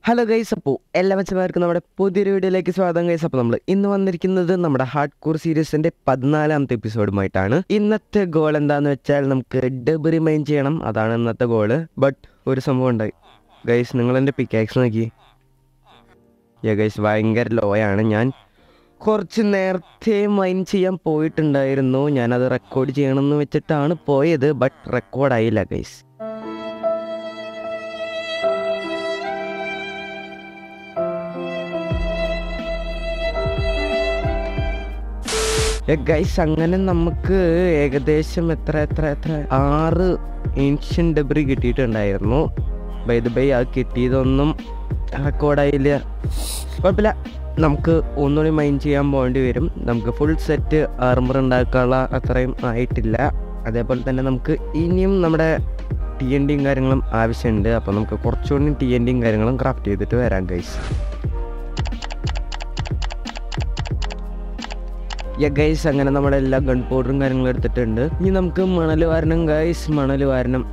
Hello guys, അപ്പോൾ എല്ലാ മെച്ചമാർക്കും നമ്മുടെ പുതിയൊരു വീഡിയോയിലേക്ക് സ്വാഗതം ഗൈസ്. അപ്പോൾ നമ്മൾ ഇന്ന് വന്നിരിക്കുന്നത് നമ്മുടെ ഹാർഡ് കോർ സീരീസിൻ്റെ 14ാമത്തെ എപ്പിസോഡുമായിട്ടാണ്. ഇന്നത്തെ ഗോൾ എന്താണെന്ന് വെച്ചാൽ നമുക്ക് ഡബ് റിമൈൻ ചെയ്യണം. അതാണ് ഇന്നത്തെ ഗോള്. ബട്ട് ഒരു സംഭവം ഉണ്ടായി ഗൈസ്, നിങ്ങളെൻ്റെ പിക്കാക്സ് നോക്കി. ഗൈസ് ഭയങ്കര ലോയാണ്. ഞാൻ കുറച്ച് നേരത്തെ മൈൻ ചെയ്യാൻ പോയിട്ടുണ്ടായിരുന്നു. ഞാനത് റെക്കോർഡ് ചെയ്യണമെന്ന് വെച്ചിട്ടാണ് പോയത്, ബട്ട് റെക്കോർഡായില്ല ഗൈസ്. ഗൈസ് അങ്ങനെ നമുക്ക് ഏകദേശം എത്ര 6 ഏൻഷ്യൻ ഡബ്രി കിട്ടിയിട്ടുണ്ടായിരുന്നു. ബൈ അത് കിട്ടിയതൊന്നും റെക്കോർഡായില്ല. കുഴപ്പമില്ല, നമുക്ക് ഒന്നുകൂടി മൈൻ ചെയ്യാൻ പോകേണ്ടി വരും. നമുക്ക് ഫുൾ സെറ്റ് ആർമർ ഉണ്ടാക്കാനുള്ള അത്രയും ആയിട്ടില്ല. അതേപോലെ തന്നെ നമുക്ക് ഇനിയും നമ്മുടെ TNT കാര്യങ്ങളും ആവശ്യമുണ്ട്. അപ്പോൾ നമുക്ക് കുറച്ചുകൂടി TNT കാര്യങ്ങളും ക്രാഫ്റ്റ് ചെയ്തിട്ട് വരാം ഗൈസ്. ഗൈസ് അങ്ങനെ നമ്മുടെ എല്ലാ ഗൺ പൗഡറും കാര്യങ്ങളും എടുത്തിട്ടുണ്ട്. ഇനി നമുക്ക് മണൽ വാരണം ഗൈസ്, മണൽ വാരണം.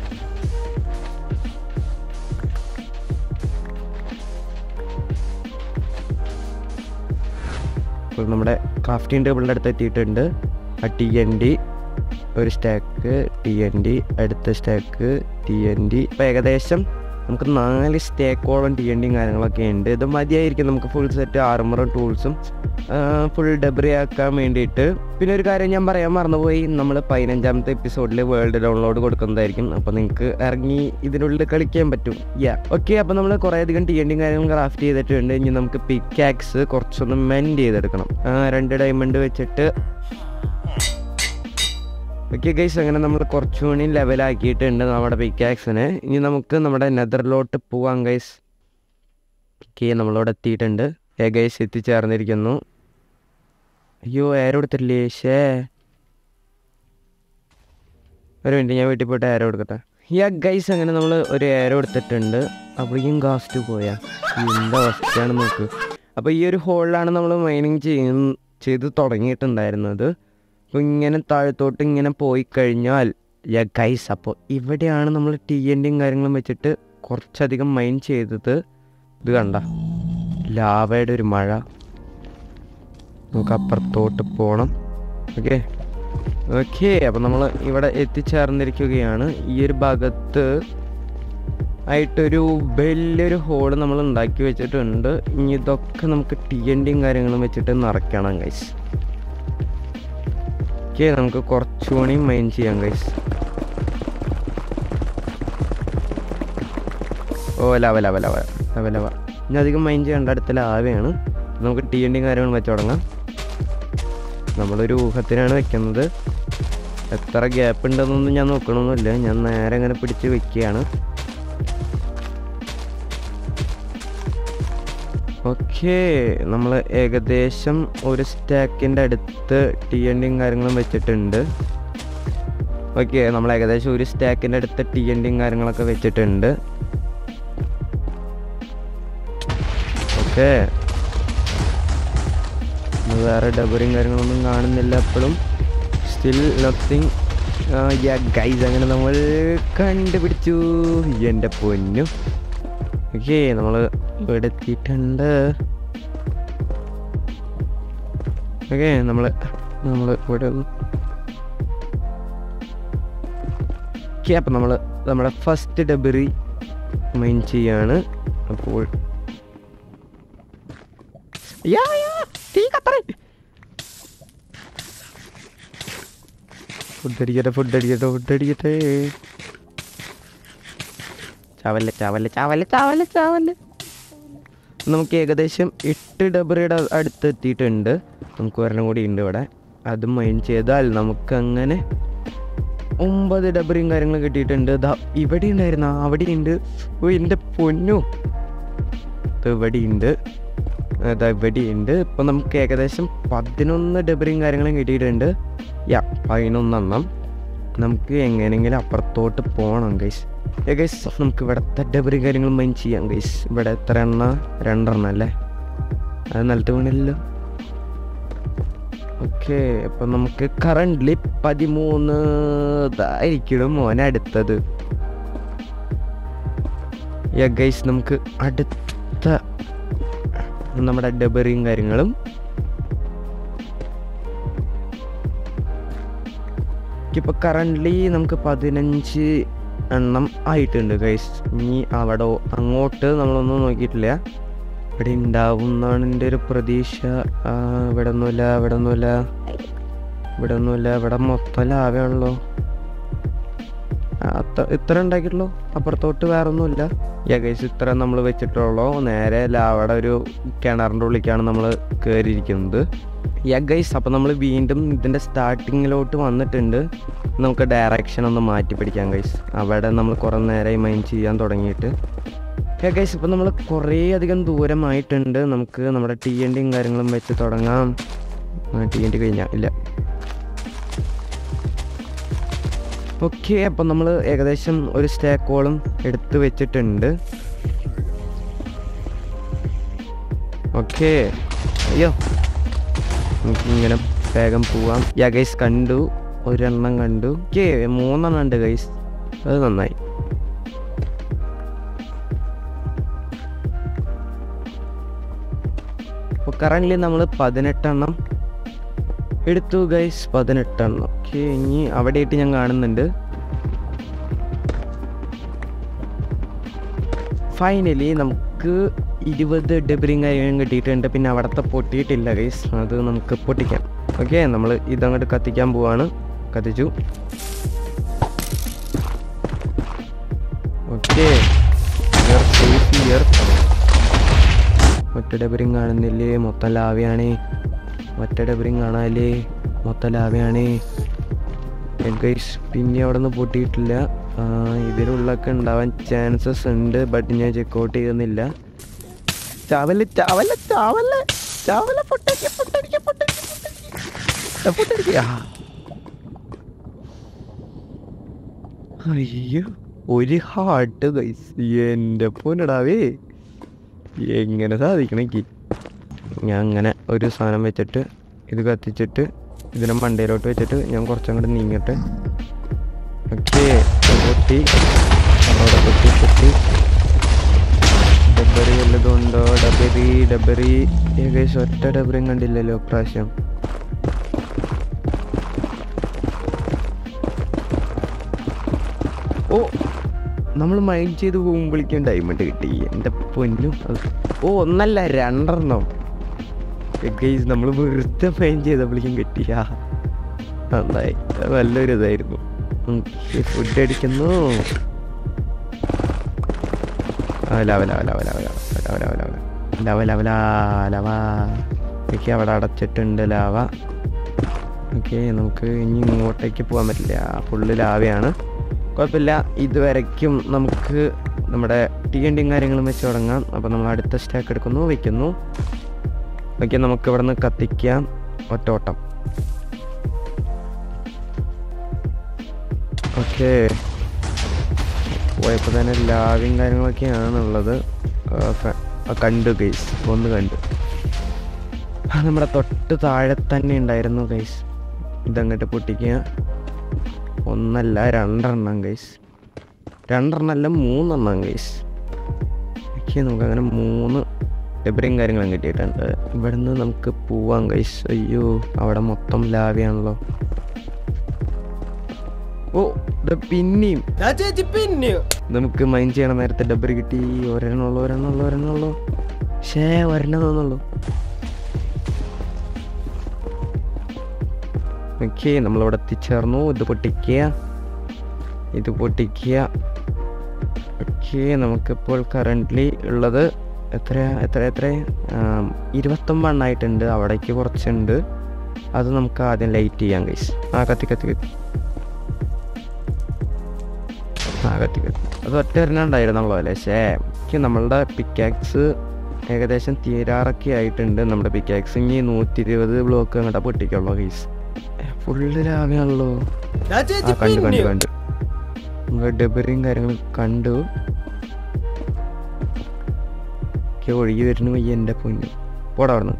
ഇപ്പോൾ നമ്മുടെ ക്രാഫ്റ്റിംഗ് ടേബിളിൻ്റെ അടുത്ത് എത്തിയിട്ടുണ്ട്. ആ TNT ഒരു സ്റ്റാക്ക്, TNT അടുത്ത സ്റ്റാക്ക്, TNT. ഇപ്പോൾ ഏകദേശം നമുക്ക് 4 സ്റ്റേക്കോളം TNT കാര്യങ്ങളൊക്കെ ഉണ്ട്. ഇത് മതിയായിരിക്കും നമുക്ക് ഫുൾ സെറ്റ് ആർമറും ടൂൾസും ഫുൾ ഡബ്രി ആക്കാൻ വേണ്ടിയിട്ട്. പിന്നെ ഒരു കാര്യം ഞാൻ പറയാൻ മറന്നുപോയി, നമ്മൾ 15ാമത്തെ എപ്പിസോഡിൽ വേൾഡ് ഡൗൺലോഡ് കൊടുക്കുന്നതായിരിക്കും. അപ്പോൾ നിങ്ങൾക്ക് ഇറങ്ങി ഇതിനുള്ളിൽ കളിക്കാൻ പറ്റും. ഓക്കെ, അപ്പോൾ നമ്മൾ കുറേയധികം TNT കാര്യങ്ങൾ ക്രാഫ്റ്റ് ചെയ്തിട്ടുണ്ട്. ഇനി നമുക്ക് പിക്കാക്സ് കുറച്ചൊന്ന് മെൻഡ് ചെയ്തെടുക്കണം. 2 ഡയമണ്ട് വെച്ചിട്ട്. ഓക്കെ ഗൈസ്, അങ്ങനെ നമ്മൾ കുറച്ചുകൂടി ലെവലാക്കിയിട്ടുണ്ട് നമ്മുടെ പിക്കാക്സിനെ. ഇനി നമുക്ക് നമ്മുടെ നെതറിലോട്ട് പോവാം ഗൈസ്. ഓക്കെ, നമ്മളിവിടെ എത്തിയിട്ടുണ്ട്. ഗൈസ് എത്തിച്ചേർന്നിരിക്കുന്നു. അയ്യോ ആരോ എടുത്തില്ലേ? ഒരു മിനിറ്റ്, ഞാൻ വീട്ടിൽ പോയിട്ട് ആരോ എടുക്കട്ടെ. ഗൈസ് അങ്ങനെ നമ്മൾ ഒരു ആരോ എടുത്തിട്ടുണ്ട്. അപ്പോഴേക്കും കാസ്റ്റ് പോയാ എന്താ അവസ്ഥയാണ് നോക്ക്. അപ്പോൾ ഈ ഒരു ഹോളിലാണ് നമ്മൾ മൈനിങ് ചെയ്ത് തുടങ്ങിയിട്ടുണ്ടായിരുന്നത്. അപ്പോൾ ഇങ്ങനെ താഴത്തോട്ട് ഇങ്ങനെ പോയി കഴിഞ്ഞാൽ ഗൈസ്, അപ്പോൾ ഇവിടെയാണ് നമ്മൾ TNT കാര്യങ്ങളും വെച്ചിട്ട് കുറച്ചധികം മൈൻ ചെയ്തത്. ഇത് കണ്ട ലാവയുടെ ഒരു മഴ. നമുക്ക് അപ്പുറത്തോട്ട് പോകണം. ഓക്കെ അപ്പോൾ നമ്മൾ ഇവിടെ എത്തിച്ചേർന്നിരിക്കുകയാണ്. ഈ ഒരു ഭാഗത്ത് ആയിട്ടൊരു വലിയൊരു ഹോള് നമ്മൾ ഉണ്ടാക്കി വെച്ചിട്ടുണ്ട്. ഇനി ഇതൊക്കെ നമുക്ക് TNT കാര്യങ്ങളും വെച്ചിട്ട് നിറയ്ക്കണം ഗൈസ്. ഓക്കെ, നമുക്ക് കുറച്ചുകൂടി മൈൻ ചെയ്യാം ഗൈസ്. ലവ ഇനി അധികം മൈൻ ചെയ്യേണ്ട, അടുത്ത ലാവയാണ്. നമുക്ക് TNT കാര്യങ്ങൾ വെച്ച് തുടങ്ങാം. നമ്മളൊരു ഊഹത്തിനാണ് വെക്കുന്നത്. എത്ര ഗ്യാപ്പ് ഉണ്ടെന്നൊന്നും ഞാൻ നോക്കണമെന്നില്ല, ഞാൻ നേരെ ഇങ്ങനെ പിടിച്ച് വെക്കുകയാണ്. ഓക്കെ, നമ്മൾ ഏകദേശം ഒരു സ്റ്റാക്കിൻ്റെ അടുത്ത് TNT കാര്യങ്ങളും വെച്ചിട്ടുണ്ട്. ഓക്കെ, നമ്മൾ ഏകദേശം ഒരു സ്റ്റാക്കിൻ്റെ അടുത്ത് TNT കാര്യങ്ങളൊക്കെ വെച്ചിട്ടുണ്ട്. ഓക്കെ, വേറെ ഡബറിങ് കാര്യങ്ങളൊന്നും കാണുന്നില്ല എപ്പോഴും. Still nothing. ഗൈസ് അങ്ങനെ നമ്മൾ കണ്ടുപിടിച്ചു. എൻ്റെ പൊന്നു. ഓക്കെ, നമ്മൾ ഇവിടെ എത്തിയിട്ടുണ്ട്. ഓക്കെ, നമ്മൾ ഇവിടെ ഓക്കെ, അപ്പം നമ്മൾ നമ്മുടെ ഫസ്റ്റ് ഡബറി മൈൻ ചെയ്യാണ്. അപ്പോൾ ഫുഡ് അടിക്കട്ടെ. ചാവല്ലേ. നമുക്ക് ഏകദേശം 8 ഡബറിയുടെ അടുത്ത് എത്തിയിട്ടുണ്ട്. നമുക്ക് ഒരെണ്ണം കൂടി ഉണ്ട് ഇവിടെ. അത് മൈൻ ചെയ്താൽ നമുക്കങ്ങനെ 9 ഡബറിയും കാര്യങ്ങളും കിട്ടിയിട്ടുണ്ട്. ഇവിടെ ഉണ്ടായിരുന്ന അവിടെയുണ്ട്. എൻ്റെ പൊന്നു, ഇവിടെയുണ്ട്. ഇപ്പം നമുക്ക് ഏകദേശം 11 ഡബറിയും കാര്യങ്ങളും കിട്ടിയിട്ടുണ്ട്. 11 നമുക്ക് എങ്ങനെയെങ്കിലും അപ്പുറത്തോട്ട് പോകണം ഗൈസ്. നമുക്ക് ഇവിടുത്തെ ഡബറി കാര്യങ്ങൾ മൈൻ ചെയ്യാം ഗൈസ്. ഇവിടെ എത്ര 2 അല്ലേ? അത് നിലത്ത് വീണില്ലല്ലോ. ഓക്കെ, അപ്പം നമുക്ക് കറൻ്റ്ലി 13 ഇതായിരിക്കണം മോനെ അടുത്തത്. ഗൈസ് നമുക്ക് അടുത്ത നമ്മുടെ ഡബറിയും കാര്യങ്ങളും ഇപ്പോൾ കറൻ്റ്ലി നമുക്ക് 15 എണ്ണം ആയിട്ടുണ്ട് ഗൈസ്. ഇനി അവിടെ അങ്ങോട്ട് നമ്മളൊന്നും നോക്കിയിട്ടില്ല. ഇവിടെ ഉണ്ടാവും എന്നാണ് എൻ്റെ ഒരു പ്രതീക്ഷ. ഇവിടെ ഒന്നുമില്ല. ഇവിടെ മൊത്തം ലാഭയാണല്ലോ. ഇത്ര ഉണ്ടാക്കിയിട്ടുള്ളൂ, അപ്പുറത്തോട്ട് വേറെ ഒന്നുമില്ല. ഗൈസ് ഇത്ര നമ്മൾ വെച്ചിട്ടുള്ളൂ. നേരെ ലാവയുടെ ഒരു കിണറിൻ്റെ ഉള്ളിലേക്കാണ് നമ്മൾ കയറിയിരിക്കുന്നത്. ഗൈസ് അപ്പോൾ നമ്മൾ വീണ്ടും ഇതിൻ്റെ സ്റ്റാർട്ടിങ്ങിലോട്ട് വന്നിട്ടുണ്ട്. നമുക്ക് ഡയറക്ഷൻ ഒന്ന് മാറ്റി പിടിക്കാം ഗൈസ്. അവിടെ നമ്മൾ കുറേ നേരമായി മൈൻ ചെയ്യാൻ തുടങ്ങിയിട്ട്. ഗൈസ് ഇപ്പോൾ നമ്മൾ കുറേ അധികം ദൂരമായിട്ടുണ്ട്. നമുക്ക് നമ്മുടെ TNTയും കാര്യങ്ങളും വെച്ച് തുടങ്ങാം. TNT കഴിഞ്ഞാൽ ഇല്ല. ഓക്കെ, അപ്പം നമ്മൾ ഏകദേശം ഒരു സ്റ്റാക്കോളം എടുത്ത് വെച്ചിട്ടുണ്ട്. ഓക്കെ, അയ്യോ നമുക്കിങ്ങനെ വേഗം പോവാം. ഗൈസ് കണ്ടു, ഒരെണ്ണം കണ്ടു. ഓക്കെ, 3 എണ്ണം ഉണ്ട് ഗൈസ്. അത് നന്നായി. അപ്പോൾ കറൻ്റ്ലി നമ്മൾ 18 എണ്ണം എടുത്തു ഗൈസ്. 18 എണ്ണം. ഓക്കെ, ഇനി അവിടെയായിട്ട് ഞാൻ കാണുന്നുണ്ട്. ഫൈനലി നമുക്ക് 20 ഡബറിങ് കാര്യങ്ങളും കിട്ടിയിട്ടുണ്ട്. പിന്നെ അവിടുത്തെ പൊട്ടിയിട്ടില്ല ഗൈസ്, അത് നമുക്ക് പൊട്ടിക്കാം. ഓക്കെ, നമ്മൾ ഇതങ്ങോട്ട് കത്തിക്കാൻ പോവാണ്. കത്തിച്ചു. ഓക്കെ, ഒറ്റ ഡബറിങ് കാണുന്നില്ലേ, മൊത്തം ലാവയാണ്. ഒറ്റ ഡബറിങ് കാണാല്ലേ, മൊത്തം ലാവയാണ് ഗൈസ്. പിന്നെ അവിടെ നിന്ന് പൊട്ടിയിട്ടില്ല. ഇതിലുള്ളൊക്കെ ഉണ്ടാവാൻ ചാൻസസ് ഉണ്ട്, ബട്ട് ഞാൻ ചെക്കൗട്ട് ചെയ്യുന്നില്ല. ചാവല് അയ്യോ, ഒരു ഹാർട്ട് ഗൈസ്. എൻ്റെ പൊന്നിടാവേ, എങ്ങനെ സാധിക്കണമെങ്കിൽ ഞാൻ അങ്ങനെ ഒരു സാധനം വെച്ചിട്ട് ഇത് കത്തിച്ചിട്ട് ഇതിനെ മണ്ടയിലോട്ട് വെച്ചിട്ട് ഞാൻ കുറച്ചങ്ങോട്ട് നീങ്ങട്ടെ. ഓക്കെ, പൊട്ടി. അവിടെ പൊട്ടി. ഡബറി വല്ലതുണ്ടോ? ഡബറി ഏകദേശം ഒറ്റ ഡബറിയും കണ്ടില്ലല്ലോ പ്രാവശ്യം. ഓ, നമ്മൾ മൈൻഡ് ചെയ്ത് പോകുമ്പോഴേക്കും ഡയമണ്ട് കിട്ടി. എൻ്റെ പൊന്നും. ഒന്നല്ല 2 എണ്ണം ഗൈസ്. നമ്മൾ വെറുതെ മൈൻഡ് ചെയ്തപ്പോഴേക്കും കിട്ടിയാ. നന്നായി, നല്ലൊരു ഇതായിരുന്നു. ഫുഡ് അടിക്കുന്നു. ഓക്കെ, അവിടെ അടച്ചിട്ടുണ്ട് ലാവ. ഓക്കെ, നമുക്ക് ഇനി ഇങ്ങോട്ടേക്ക് പോകാൻ പറ്റില്ല, ഫുള്ള് ലാവയാണ്. കുഴപ്പമില്ല, ഇതുവരയ്ക്കും നമുക്ക് നമ്മുടെ TNTയും കാര്യങ്ങളും വെച്ച് തുടങ്ങാം. അപ്പോൾ നമ്മൾ അടുത്ത സ്റ്റാക്ക് എടുക്കുന്നു, വയ്ക്കുന്നു. ഓക്കെ, നമുക്ക് ഇവിടെ നിന്ന് കത്തിക്കാം. ഒറ്റോട്ടം. ഓക്കെ, പോയപ്പോൾ തന്നെ ലാവിയും കാര്യങ്ങളൊക്കെയാണുള്ളത്. കണ്ടു ഗൈസ്, ഒന്ന് കണ്ടു. നമ്മുടെ തൊട്ട് താഴെ തന്നെ ഉണ്ടായിരുന്നു ഗൈസ്. ഇതങ്ങോട്ട് പൊട്ടിക്കുക. ഒന്നല്ല 2 എണ്ണം ഗൈസ്. 2 എണ്ണമല്ല 3 എണ്ണം ഗൈസ്. ഓക്കെ, നമുക്കങ്ങനെ 3 ഡബറിയും കാര്യങ്ങളും കിട്ടിയിട്ടുണ്ട്. ഇവിടെ നിന്ന് നമുക്ക് പോവാം ഗൈസ്. അയ്യോ, അവിടെ മൊത്തം ലാവയാണല്ലോ. ഓ, പിന്നെയും നമുക്ക് മൈൻഡ് ചെയ്യണ നേരത്തെ ഡബറി കിട്ടി. ഒരെണ്ണുള്ളൂ. ഒരെണ്ണം തോന്നുള്ളൂ. ഓക്കെ, നമ്മളിവിടെ എത്തിച്ചേർന്നു. ഇത് പൊട്ടിക്കുക. ഓക്കെ, നമുക്കിപ്പോൾ കറൻ്റ്ലി ഉള്ളത് എത്ര 29 എണ്ണമായിട്ടുണ്ട്. അവിടേക്ക് കുറച്ചുണ്ട്, അത് നമുക്ക് ആദ്യം ലൈറ്റ് ചെയ്യാം ഗൈസ്. കത്തി. അത് ഒറ്റ ഒരെണ്ണം ഉണ്ടായിരുന്നുള്ളൂ അല്ലേ. നമ്മളുടെ പിക്കാക്സ് ഏകദേശം തീരാറൊക്കെ ആയിട്ടുണ്ട്. നമ്മുടെ പിക്കാക്സ് ഇനി 120 ബ്ലോക്ക് അങ്ങോട്ടാ പൊട്ടിക്കുള്ളൂ ഗൈസ്. ഫുള്ള് ലാഭയാണല്ലോ. കണ്ടു നമ്മൾ ഡബറിയും കാര്യങ്ങളും കണ്ടു. ഒഴുകി വരുന്നു വയ്യ എൻ്റെ പൊന്നു. പോടാ അവിടുന്ന്.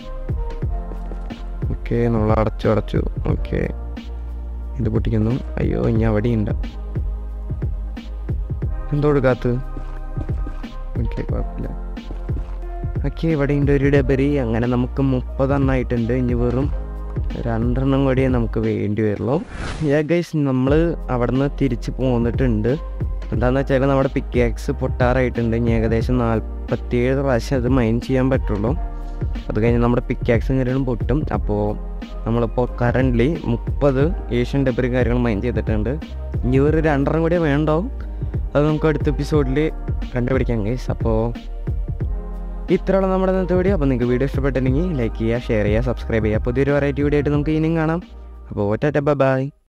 ഓക്കെ, നമ്മൾ അടച്ചു. ഓക്കെ, ഇത് പൊട്ടിക്കുന്നു. അയ്യോ, ഇനി അവിടെ ഉണ്ട്. എന്തോ എടുക്കാത്ത ഓക്കെ, കുഴപ്പമില്ല. ഓക്കെ, ഇവിടെ ഉണ്ട് ഒരു ഡബറി. അങ്ങനെ നമുക്ക് 30 എണ്ണമായിട്ടുണ്ട്. ഇനി വെറും 2 എണ്ണം കൂടിയേ നമുക്ക് വേണ്ടി വരുള്ളൂ. ഗൈസ്, നമ്മൾ അവിടെ നിന്ന് തിരിച്ച് പോന്നിട്ടുണ്ട്. എന്താണെന്ന് വെച്ചാൽ നമ്മുടെ പിക്കാക്സ് പൊട്ടാറായിട്ടുണ്ട്. ഇനി ഏകദേശം 47 പ്രാവശ്യം അത് മൈൻ ചെയ്യാൻ പറ്റുള്ളൂ. അത് കഴിഞ്ഞ് നമ്മുടെ പിക്കാക്സും കാര്യങ്ങളും പൊട്ടും. അപ്പോൾ നമ്മളിപ്പോൾ കറൻ്റ്ലി 30 ഏഷ്യൻ ഡബറി കാര്യങ്ങൾ മൈൻ ചെയ്തിട്ടുണ്ട്. ഇനി ഒരു 2 എണ്ണം കൂടിയേ വേണ്ടാവും. അത് നമുക്ക് അടുത്ത എപ്പിസോഡിൽ കണ്ടുപിടിക്കാം ഗൈസ്. അപ്പോൾ ഇത്രയുള്ള നമ്മുടെ ഇന്നത്തെ വീഡിയോ. അപ്പോൾ നിങ്ങൾക്ക് വീഡിയോ ഇഷ്ടപ്പെട്ടിട്ടുണ്ടെങ്കിൽ ലൈക്ക് ചെയ്യുക, ഷെയർ ചെയ്യുക, സബ്സ്ക്രൈബ് ചെയ്യുക. പുതിയൊരു വെറൈറ്റി വീഡിയോ ആയിട്ട് നമുക്ക് ഇനിയും കാണാം. അപ്പോൾ ടാറ്റാ, ബൈ.